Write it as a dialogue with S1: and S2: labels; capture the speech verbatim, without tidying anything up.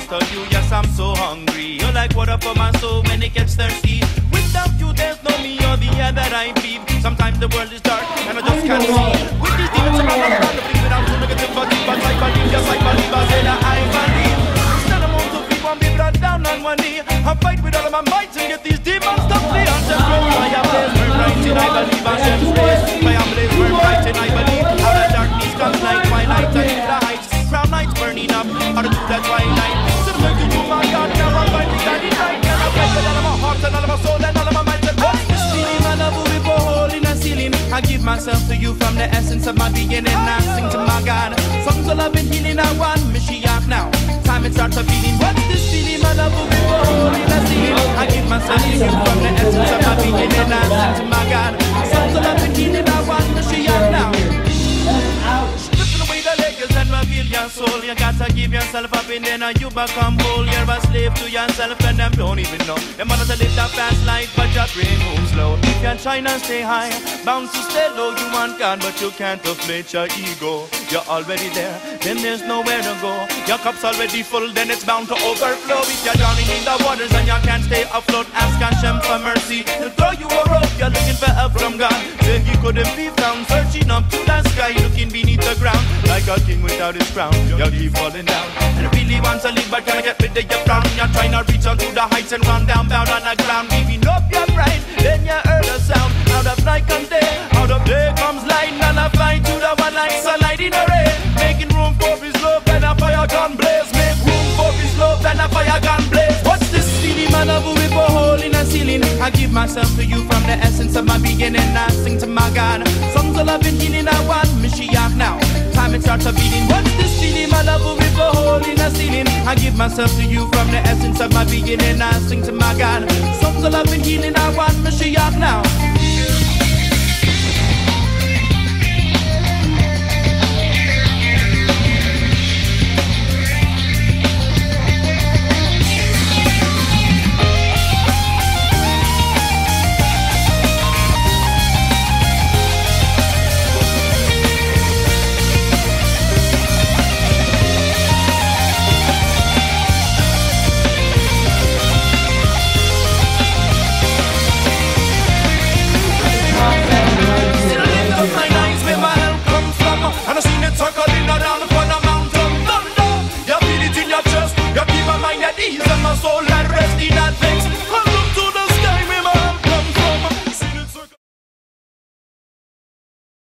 S1: without you, yes, I'm so hungry. You're like water for my soul when it gets thirsty. Without you, there's no me or the air that I breathe. Sometimes the world is dark and I just can't see. With these demons around, I'm trying to believe without you, negative, but deep, but I believe, yes, I believe, I say that I believe. Instead of want to be one, be brought down on one knee. I fight with all of my might and get these demons to flee. I'm just going fire blaze, burn bright and I believe. Hashem's place, fire blaze, burn bright and I believe. Out of darkness comes light, twilight, and to the heights. Crown lights burning up, out of the twilight. So the way to my God, now I'm finding that it's right. And I fight with all of my heart and all of my soul and all of my mind. And what's this feeling? My love will be for hole in a ceiling. I give myself to you from the essence of my beginning. I sing to my God, songs of love and healing. I want Mashiach now. Time it starts a feeling. What's this feeling? My love will be for hole in a ceiling. I give myself to you from the essence of my beginning. I sing to my God, songs of love and healing. I want Mashiach now. And reveal your soul. You gotta give yourself up and then you become whole. You're a slave to yourself and them don't even know. You want to live that fast life but your brain moves slow. You can try and stay high, bound to stay low. You want God but you can't inflate your ego. You're already there, then there's nowhere to go. Your cup's already full, then it's bound to overflow. If you're drowning in the waters and you can't stay afloat, ask Hashem for mercy. He'll throw you a rope. You're looking for help from God. Say he couldn't be found, searching up to the sky, looking beneath the ground like a king without his crown. You keep falling down and really want to live but can't get rid of your frown. You're trying to reach out to the heights and run down, bound on the ground. Giving up your pride, then you heard a sound. Out of night comes day, out of day comes light. And I fly to the one like sunlight in the rain. Making room for his love and a fire gun blaze. Make room for his love and a fire gun blaze. What's this feeling? My love with a hole in a ceiling. I give myself to you from the essence of my beginning. I sing to my God, songs of love and healing. I want Mashiach now. Time it starts a beating. What's this feeling? My love will rip a hole in a ceiling. I give myself to you from the essence of my beginning. I sing to my God, songs of love and healing. I want Mashiach now. Soul and rest in that vex.